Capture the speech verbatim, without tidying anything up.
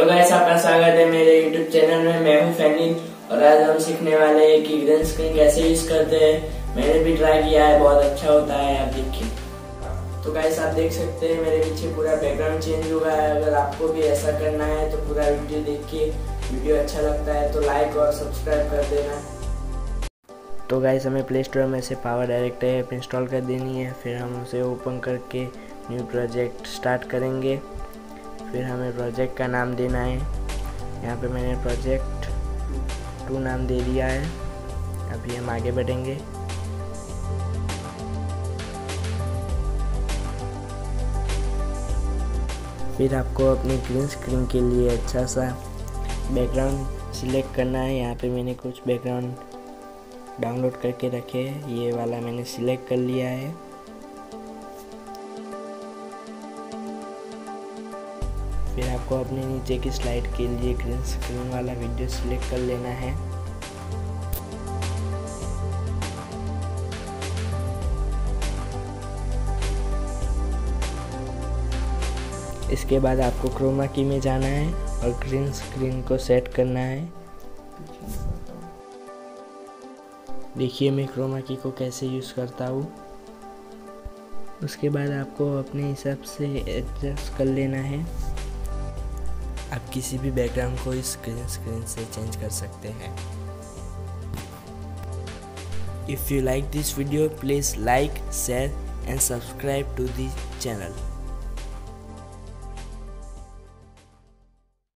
Hello guys, आपका स्वागत है मेरे यूट्यूब चैनल में। मैं हूं फैनी और आज हम सीखने वाले हैं कि ग्रीन स्क्रीन कैसे यूज करते हैं। मैंने भी ट्राई किया है, बहुत अच्छा होता है। आप देखिए। तो गाइस, आप देख सकते हैं मेरे पीछे पूरा बैकग्राउंड चेंज हुआ है। अगर आपको भी ऐसा करना है तो पूरा वीडियो देखिए। वीडियो अच्छा लगता है तो लाइक और सब्सक्राइब कर देना। तो गाइस, हमें प्ले स्टोर में से पावर डायरेक्टर ऐप इंस्टॉल कर देनी है। फिर हम उसे ओपन करके न्यू प्रोजेक्ट स्टार्ट करेंगे। फिर हमें प्रोजेक्ट का नाम देना है। यहाँ पे मैंने प्रोजेक्ट टू नाम दे दिया है। अभी हम आगे बढ़ेंगे। फिर आपको अपनी ग्रीन स्क्रीन के लिए अच्छा सा बैकग्राउंड सिलेक्ट करना है। यहाँ पे मैंने कुछ बैकग्राउंड डाउनलोड करके रखे हैं। ये वाला मैंने सिलेक्ट कर लिया है। फिर आपको अपने नीचे की स्लाइड के लिए ग्रीन स्क्रीन वाला वीडियो सिलेक्ट कर लेना है। इसके बाद आपको क्रोमा की में जाना है और ग्रीन स्क्रीन को सेट करना है। देखिए मैं क्रोमा की को कैसे यूज़ करता हूँ। उसके बाद आपको अपने हिसाब से एडजस्ट कर लेना है। आप किसी भी बैकग्राउंड को इस ग्रीन स्क्रीन से चेंज कर सकते हैं। If you like this video, please like, share and subscribe to the channel.